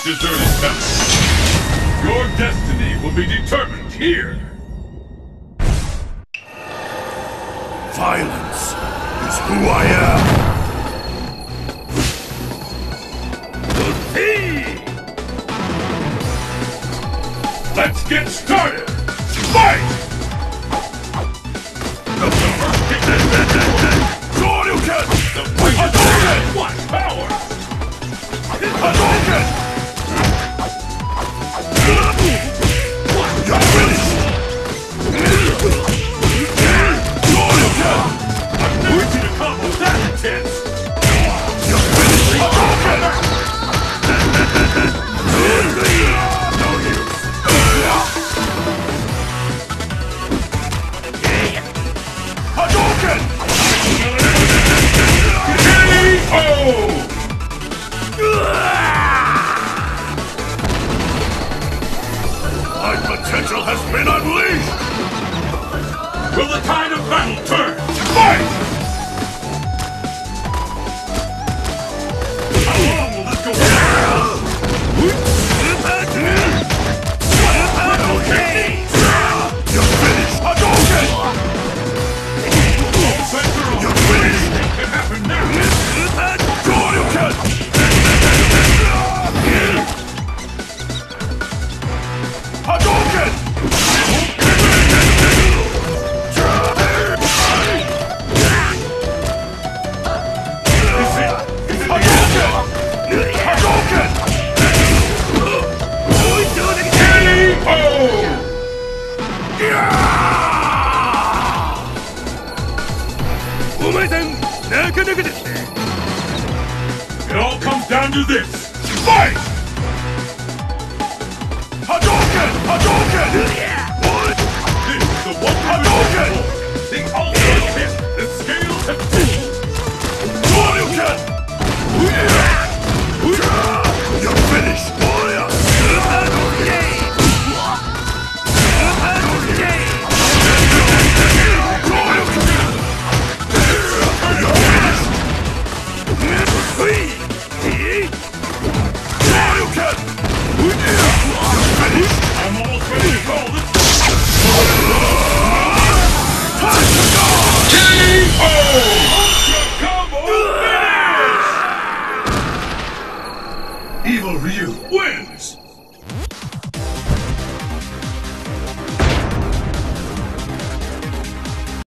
deserted temple. Your destiny will be determined here. Violence is who I am. Let's get started! Fight! The first Shoryuken! The Hadouken! What power! Hadouken! You're finished! Shoryuken! I've never seen a combo that intense! You're finished! Hadouken! My potential has been unleashed! Will the tide of battle turn? Fight! How long will this go on? You're finished! Hadouken! You're finished! It can happen now! Shoryuken! Hadouken! It all comes down to this! Fight! Hadouken! Hadouken! This is the one Hadouken!